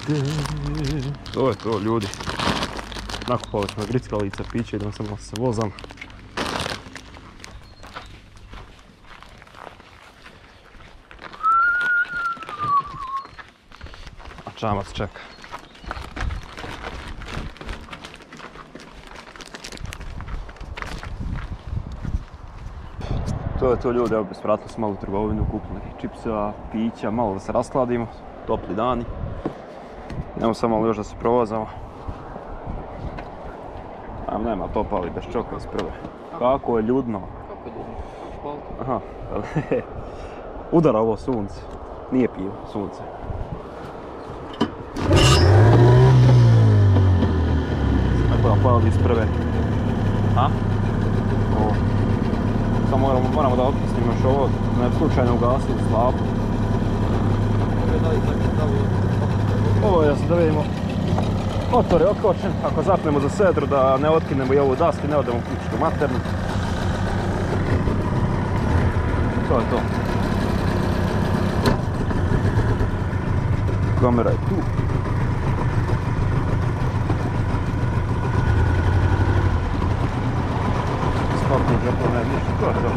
To je to, ljudi. Nakupali smo grickalica, piće, idem samo se vozam. A čamac čeka. To je to, ljudi, evo vratili smo malo u trgovinu, kupili nekih čipseva, pića, malo da se raskladimo, topli dani. Nemo samo malo još da se provozamo. Nema topa, ali bez čoka iz prve. Kako je ljudno. Kako je ljudno? Špalt. Aha, udara ovo sunce. Nije pivo, sunce. Tako da pali iz prve. A? Ovo. Samo moramo da otpustimo još ovo, ne bi slučajno ugasili slabu. Ovo je da vidimo. Motor je okočen, ako zapnemo za sedru da ne otkinemo i ovu dast i ne odemo u kućku maternu. To je to. Kamera je tu. Spakno džepo, ne ništa, to je to.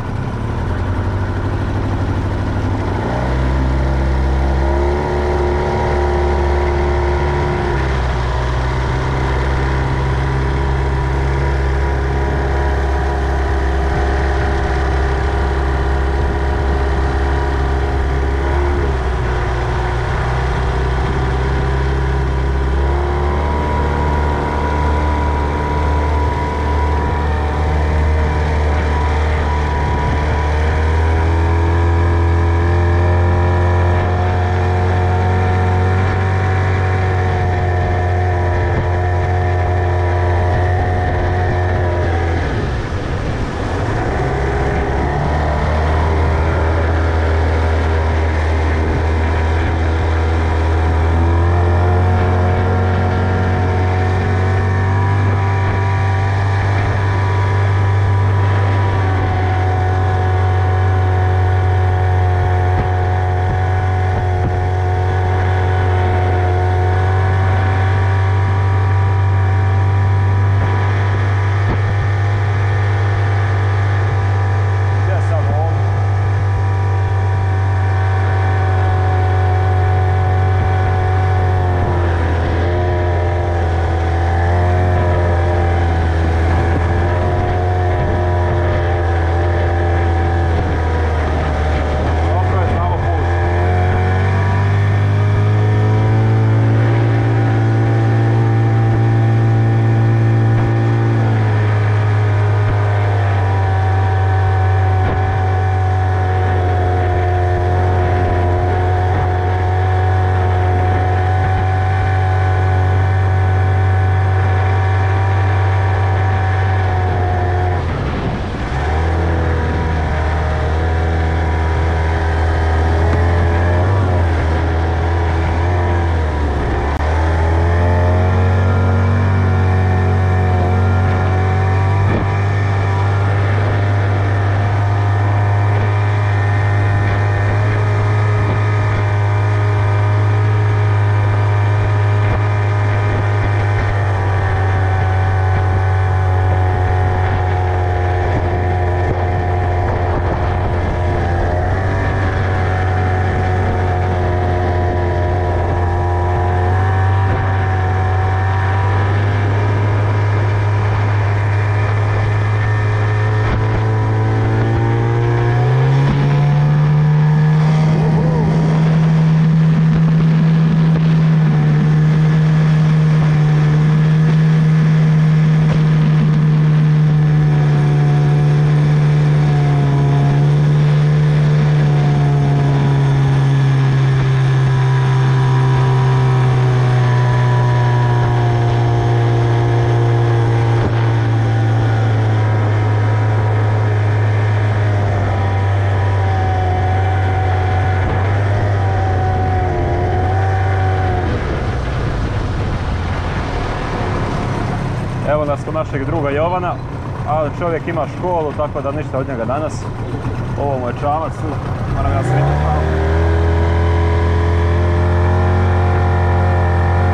Evo nas kod našeg druga Jovana, ali čovjek ima školu, tako da ništa od njega danas. Ovo mu je čamac tu, moram ja sretiti malo.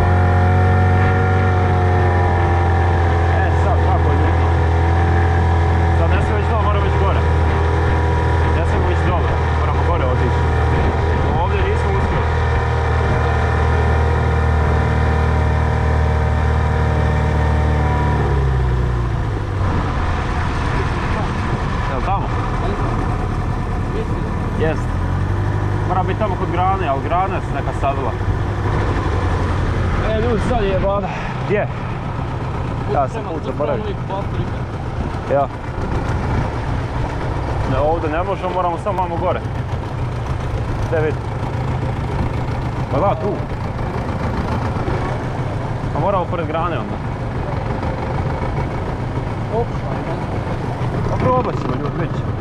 Bolje je voda. Gdje? Ja sam put zaboravio. Ja. Ne, ovdje ne možemo, moramo samo vamo gore. Gdje vidi? Pa da, tu. Pa moramo pored grane onda. Pa probat ćemo ljudi, vidit ćemo.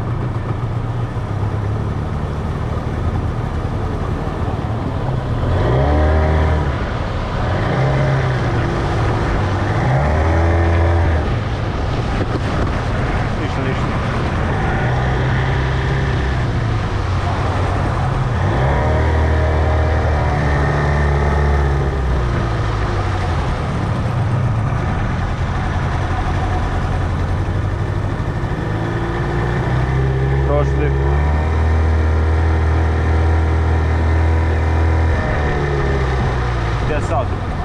Gdje sad?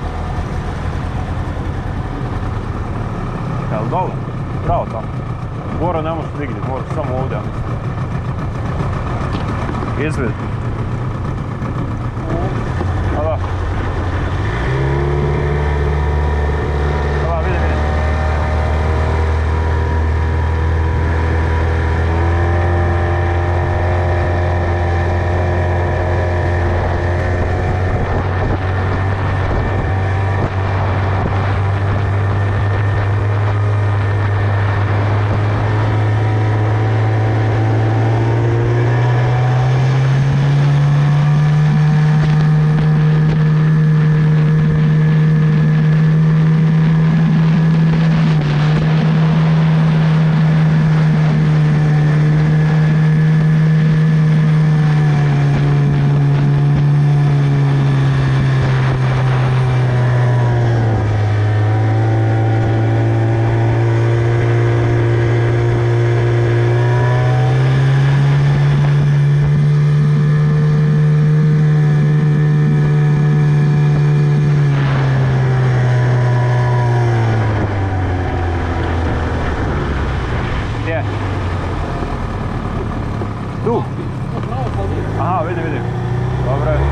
Jel dole? Pravo tamo. Gore ne možeš nigdje, moraš samo ovdje, ja mislim. Izvedi. A da. A da, vidi, vidi. Tu? Aha, vidi, vidi. Dobro je.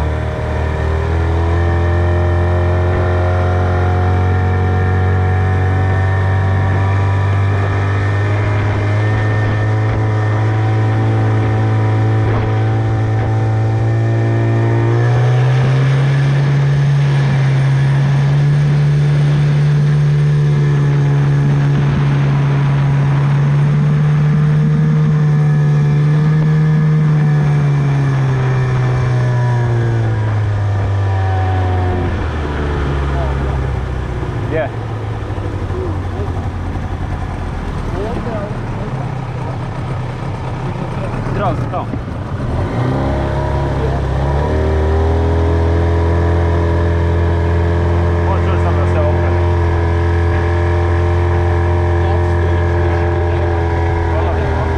Gdje? Zdravo se tamo. Možeš sam da se okrene. Hvala.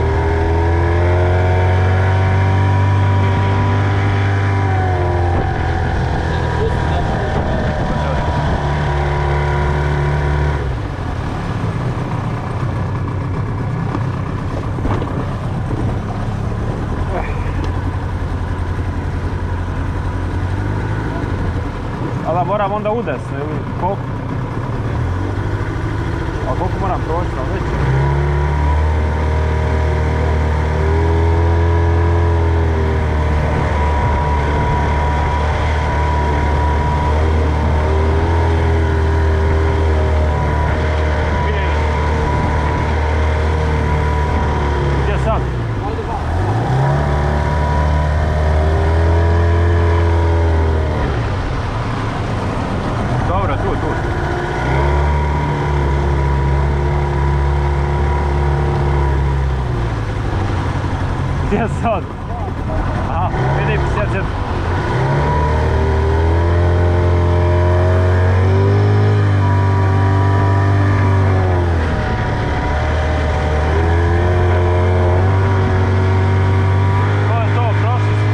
Ali moram onda udesno ili koliko? A koliko moram proći na već? Gdje sad? Dobro, tu. Gdje sad? Aha, vidim, sjed. To je to, prošli smo.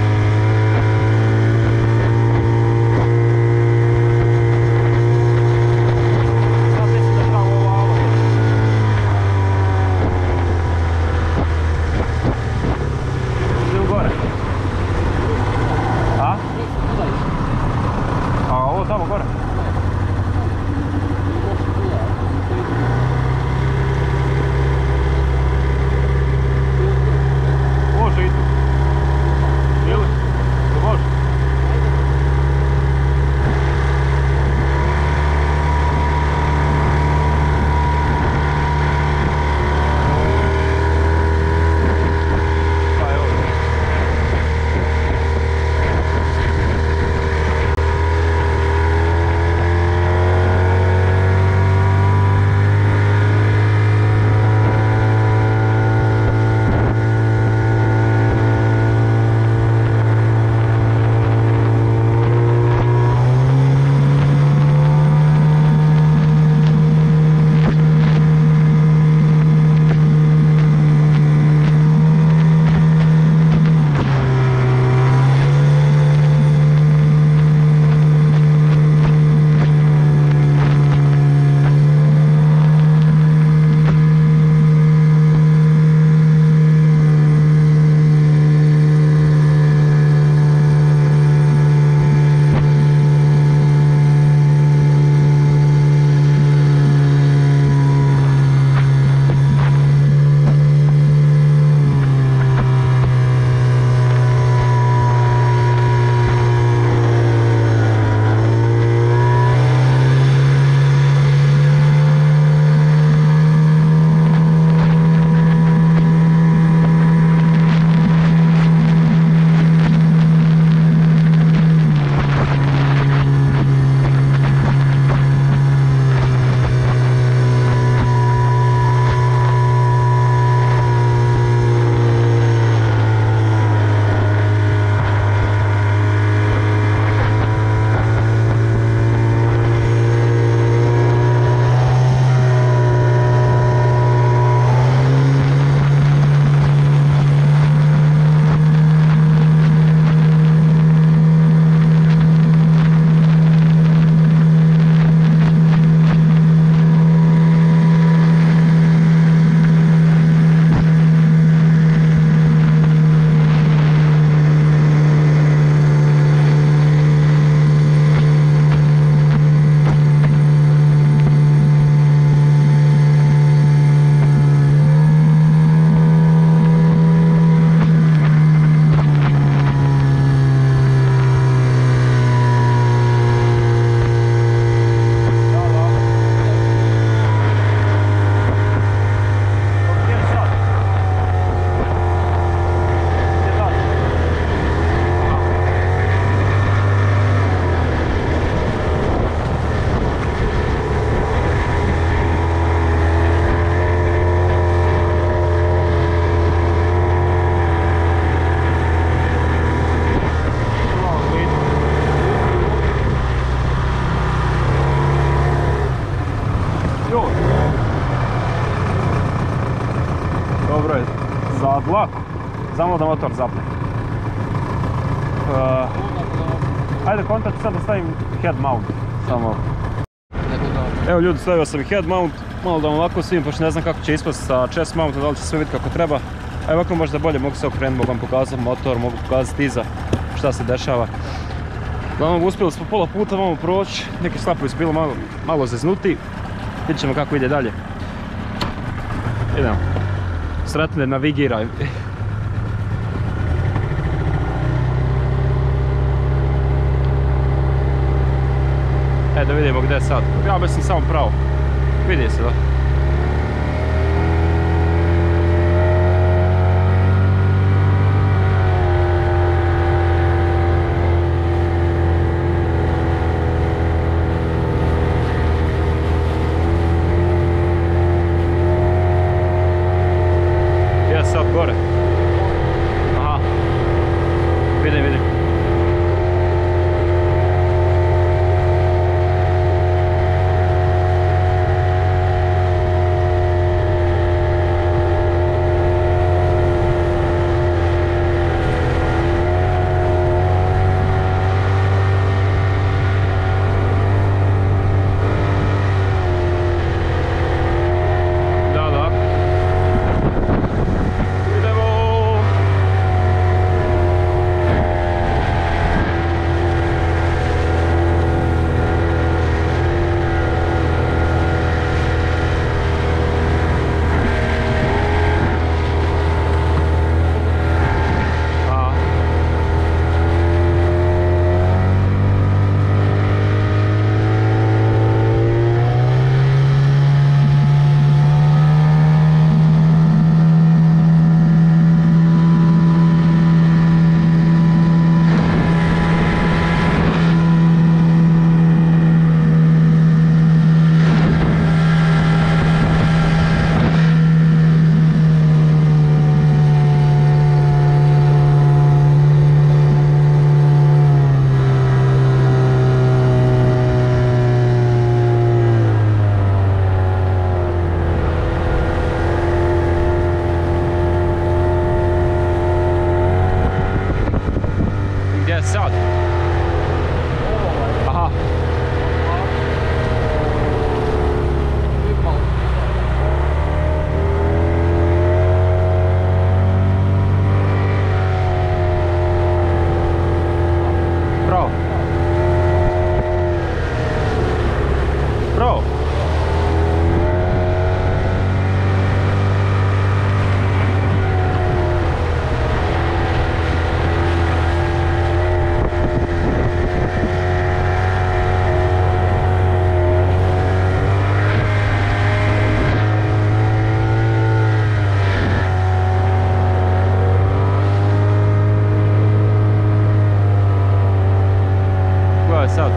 Sad mislim da pravo ovo auto. Idem gore. A? lako. Zamalo da motor zapne. Ajde kontakt sad da stavim head mount. Samo. Evo ljudi, stavio sam i head mount. Malo da vam ovako svim, pošto ne znam kako će ispast sa chest mounta, da li će sve vidjeti kako treba. A ovako možda bolje mogu se okrenuti, mogu vam pokazati motor, mogu pokazati iza šta se dešava. Uglavnom uspjeli smo pola puta vamo proći, neki slapovi su bili malo zeznuti. Vidjet ćemo kako ide dalje. Idemo. Sretne navigiraj. Da vidimo gdje je sad. Ja mislim samo pravo. Vidi se da. Ja sad gore. Aha. Vidim. Sad. Aha. Pravo. Pravo. Sad.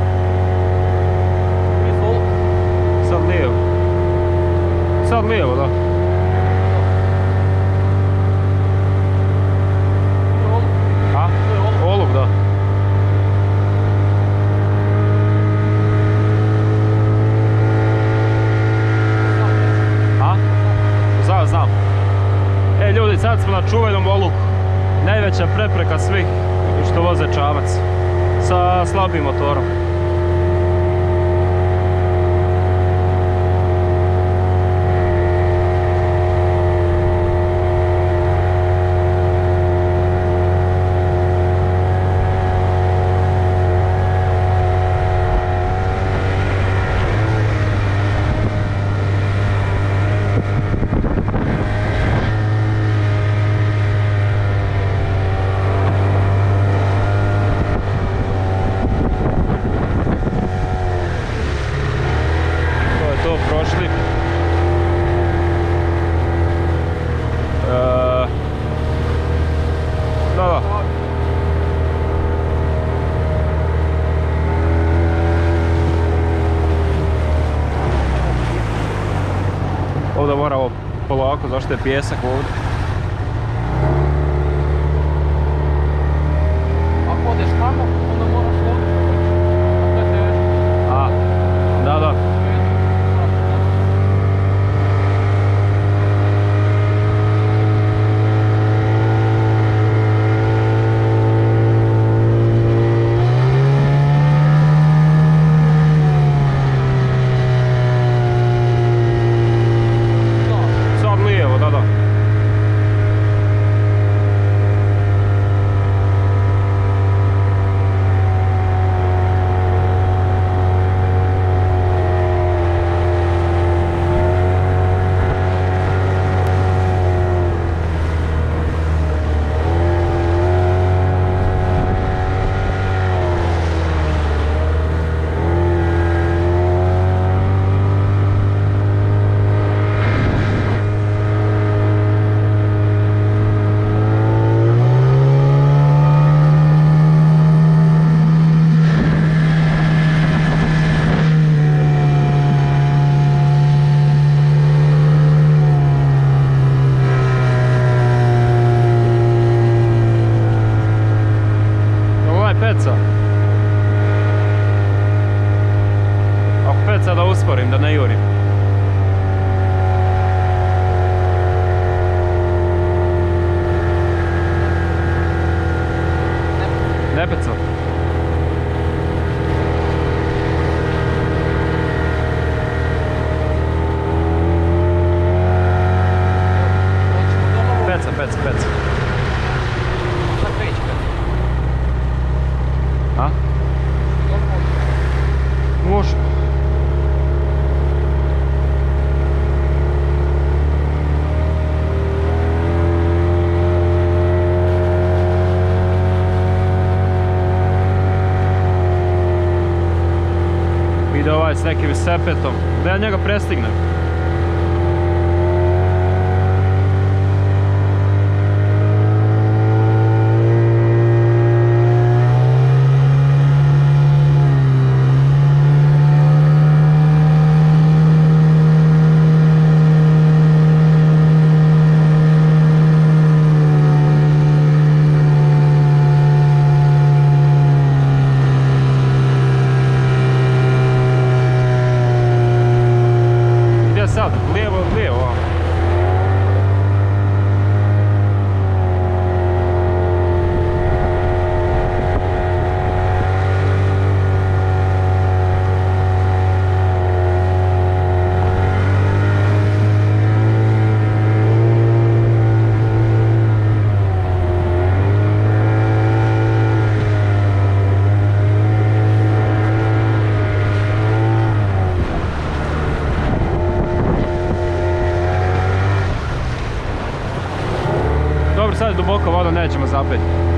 Sad lijevo. Sad lijevo, da. A? Oluk, da. A? Znam. Ljudi, sad smo na čuvenom oluku. Najveća prepreka svih što voze čamac. Sa slabim motorom. Prošli. Da. Ovdje moramo polako, zašto je pijesak ovdje. Ako odeš tamo, onda moraš loviti. A, da. sad da usporim, da ne jurim. Ne peca. Peca. Sad već peca. A? Može. Ide ovaj s nekim sepetom. Da ja njega prestignem. Sad, lijevo. Dobro, sad je duboko voda, nećemo zapeti.